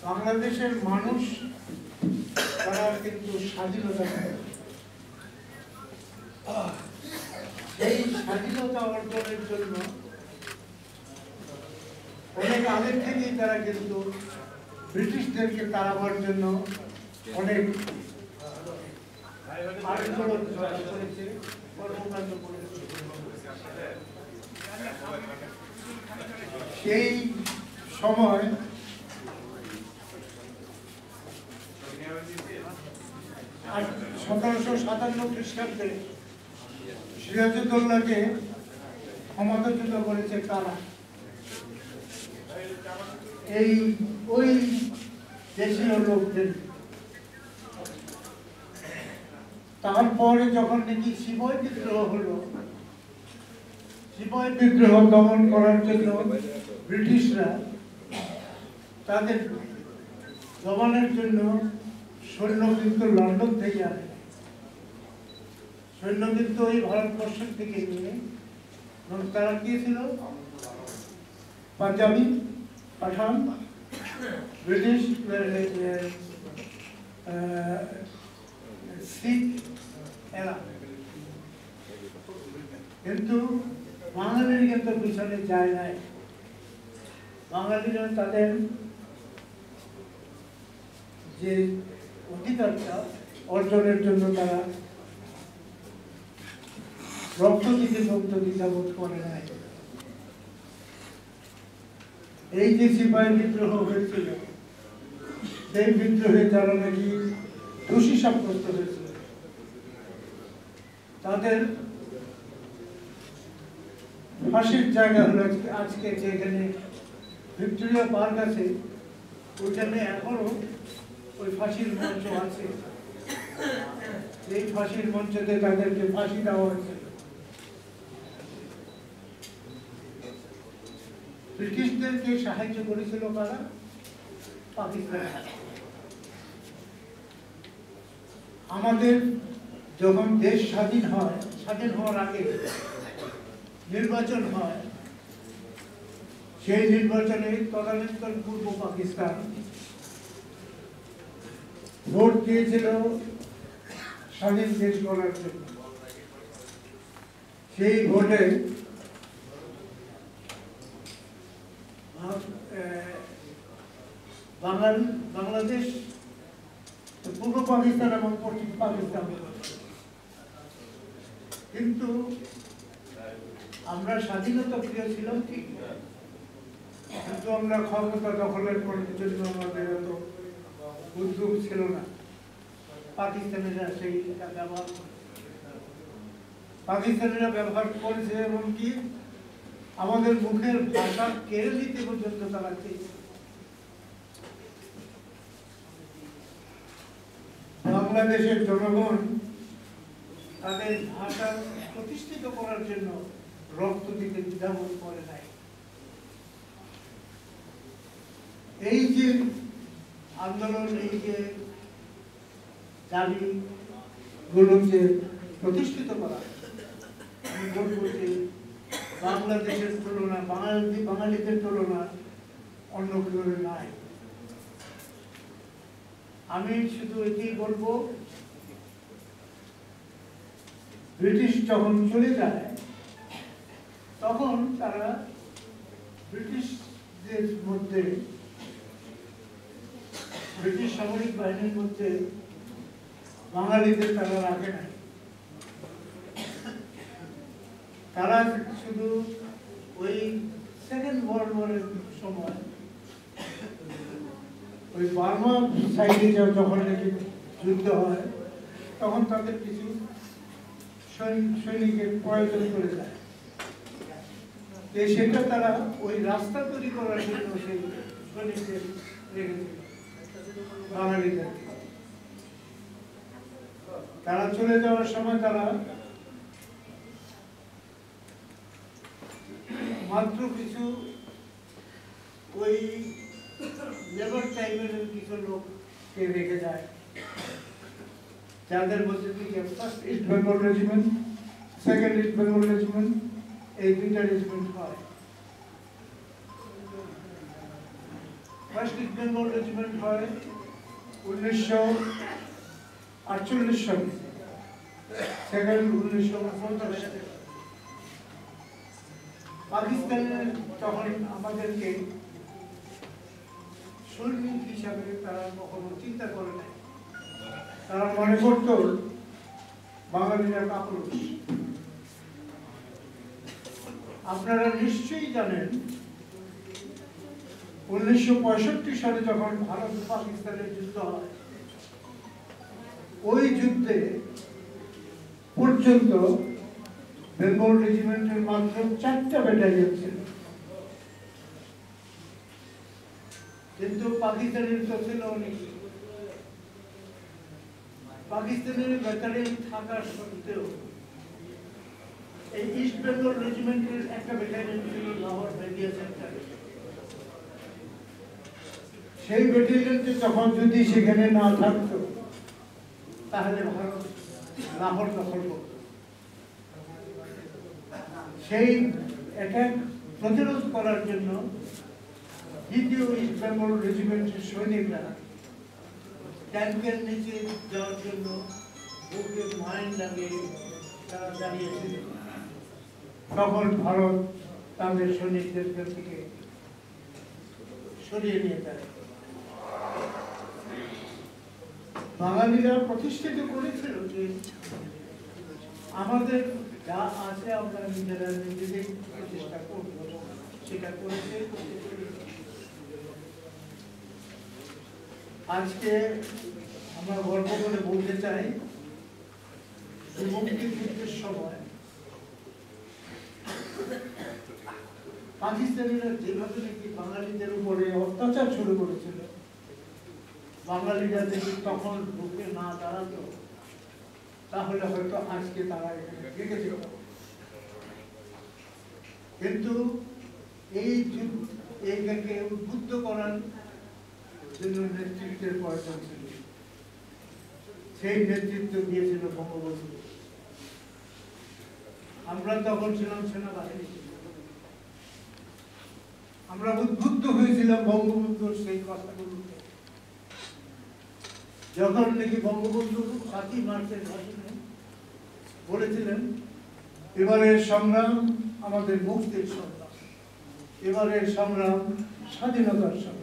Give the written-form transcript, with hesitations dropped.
বাংলাদেশের মানুষ তারা কিন্তু স্বাধীনতা পায়। সেই স্বাধীনতা অর্জনের জন্য অনেক আগের থেকেই তারা কিন্তু ব্রিটিশদেরকে তাড়াবার জন্য অনেক আন্দোলন করেছে, কর্মকাণ্ড করেছে। সেই সময় 1757 খ্রিস্টাব্দে সিরাজউদ্দৌলাকে ক্ষমতাচ্যুত করেছে কারা? ওই দেশীয় লোকদের। তারপরে যখন নাকি সিপাহী বিদ্রোহ হলো, সিপাহী বিদ্রোহ দমন করার জন্য ব্রিটিশরা তাদের দমনের জন্য সৈন্য কিন্তু লন্ডন থেকে আসে, সৈন্য কিন্তু ওই ভারতবর্ষ থেকে নিয়ে তারা গিয়েছিল পাঞ্জাবি, পাঠান, ব্রিটিশ, শিখ এরা। কিন্তু বাঙালির কিন্তু পিছনে যায় নাই। বাঙালিরা তাদের যে অধিকারটা অর্জনের জন্য তারা রক্ত দিতে দ্বিধাবোধ করে নাই। এই যে সিপাহী বিদ্রোহ হয়েছিল, সেই বিদ্রোহে যারা নাকি দোষী সাব্যস্ত হয়েছিল তাদের ফাঁসির জায়গা হলো আজকে যেখানে ভিক্টোরিয়া পার্ক আছে, ওইখানে এখনো ওই ফাঁসির মঞ্চ আছে। এই ফাঁসির মঞ্চতে তাদেরকে ফাঁসি দেওয়া হয়েছে। ব্রিটিশদেরকে সাহায্য করেছিল কারা? পাকিস্তান। আমাদের যখন দেশ স্বাধীন হয়, স্বাধীন হওয়ার আগে নির্বাচন হয়, সেই নির্বাচনে তদানীন্তন পূর্ব পাকিস্তান ভোট দিয়েছিল স্বাধীন দেশ গড়ার জন্য। সেই ভোটে বাংলাদেশ, পূর্ব পাকিস্তান এবং পশ্চিম পাকিস্তান, কিন্তু আমরা স্বাধীনতা প্রিয় ছিলাম ঠিক, কিন্তু আমরা ক্ষমতা দখলের জন্য আমাদের এত উদ্যোগ ছিল না। পাকিস্তানিরা সেইটা ব্যবহার করে, পাকিস্তানিরা ব্যবহার করেছে, এমনকি আমাদের মুখের ভাষা কেড়ে নিতে পর্যন্ত তারা চেয়েছে। বাংলাদেশের জনগণ তাদের ভাষা প্রতিষ্ঠিত করার জন্য রক্ত দিতে দ্বিধাবোধ করে নাই। এই যে আন্দোলন, এই যে দাবি গুলোকে প্রতিষ্ঠিত করা, আমি বলবো যে বাংলাদেশের তুলনা, বাঙালিদের তুলনা অন্য কেউ নাই। আমি শুধু এটাই বলবো, ব্রিটিশ যখন চলে যায় তখন তারা ব্রিটিশদের মধ্যে, ব্রিটিশ সামরিক বাহিনীর মধ্যে বাঙালিদের তারা রাখে নাই। তারা শুধু ওই সেকেন্ড ওয়ার্ল্ড ওয়ারের সময় ওই বার্মা সাইডে যখন নাকি যুদ্ধ হয়, তখন তাদের কিছু সৈনিকের প্রয়োজন করে যায়। সেটা তারা ওই রাস্তা তৈরি করার জন্য সেই সৈনিকদের রেখেছিল বাঙালিদের। তারা চলে যাওয়ার সময় তারা মাত্র কিছু ওই লেবার টাইপের কিছু লোককে রেখে যায়, যাদের মধ্যে থেকে first east Bengal regiment, second east Bengal regiment, এই দুইটা রেজিমেন্ট হয়। ফার্স্ট ইস্ট বেঙ্গল রেজিমেন্ট হয় 1948 সালে, সেকেন্ড 1949 সালে। পাকিস্তানের তখন আমাদেরকে সৈনিক হিসাবে তারা কখনো চিন্তা করে নাই। তারা মনে করত বাঙালিরা কাপুরুষ। আপনারা নিশ্চয়ই জানেন 1965 সালে যখন ভারত পাকিস্তানের যুদ্ধ হয়, ওই যুদ্ধে পর্যন্ত বেঙ্গল রেজিমেন্টের মাত্র 4টা ব্যাটালিয়ন ছিল, কিন্তু পাকিস্তানের তো ছিল অনেক। পাকিস্তানের ব্যাটালিয়ন থাকার সত্ত্বেও এই ইস্ট বেঙ্গল রেজিমেন্টের একটা ব্যাটালিয়ন ছিল লাহোর মেডিয়া সেন্টারে। সেই ব্যাটালিয়নটি তখন যদি সেখানে না থাকতো তাহলে ভারত লাহোর দখল করত। সেই অ্যাটাক প্রতিরোধ করার জন্য দ্বিতীয় ইস্ট বেঙ্গল রেজিমেন্টের সৈনিকরা ট্যাঙ্কের নিচে যাওয়ার জন্য বুকে মাইন লাগিয়ে তারা দাঁড়িয়েছিল। তখন ভারত তাদের সৈনিকদের থেকে সরিয়ে নিয়ে যায়। বাঙালিরা প্রতিষ্ঠিত করেছিল যে আমাদের যা আছে আমরা নিজেরা নিজেদের চেষ্টা করব, সেটা করেছে। আজকে আমরা গর্ব করে বলতে চাই মুক্তিযুদ্ধের সময় পাকিস্তানিরা যেভাবে নাকি বাঙালিদের উপরে অত্যাচার শুরু করেছিল, বাঙালিরা যদি তখন বুকে না দাঁড়াতো তাহলে হয়তো আজকে তারা এখানে থেকে যেত। কিন্তু এইটাকে উদ্বুদ্ধ করার জন্য নেতৃত্বের প্রয়োজন ছিল। সেই নেতৃত্ব দিয়েছিল বঙ্গবন্ধু। আমরা তখন ছিলাম সেনাবাহিনী, আমরা উদ্বুদ্ধ হয়েছিলাম বঙ্গবন্ধুর সেই কথাগুলোকে। যখন নাকি বঙ্গবন্ধু 7ই মার্চের ভাষণে বলেছিলেন, এবারের সংগ্রাম আমাদের মুক্তির সংগ্রাম, এবারের সংগ্রাম স্বাধীনতার সংগ্রাম।